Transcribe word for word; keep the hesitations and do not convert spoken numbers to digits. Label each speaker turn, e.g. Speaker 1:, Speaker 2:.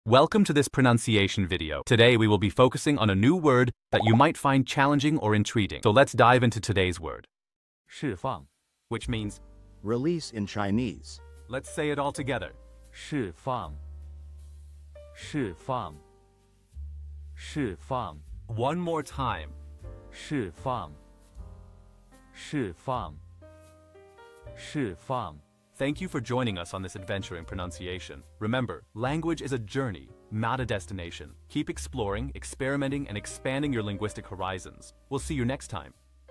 Speaker 1: Welcome to this pronunciation video. Today we will be focusing on a new word that you might find challenging or intriguing. So let's dive into today's word. 释放, which means
Speaker 2: release in Chinese.
Speaker 1: Let's say it all together.
Speaker 3: 释放释放释放
Speaker 1: One more time.
Speaker 3: 释放释放释放
Speaker 1: Thank you for joining us on this adventure in pronunciation. Remember, language is a journey, not a destination. Keep exploring, experimenting, and expanding your linguistic horizons. We'll see you next time.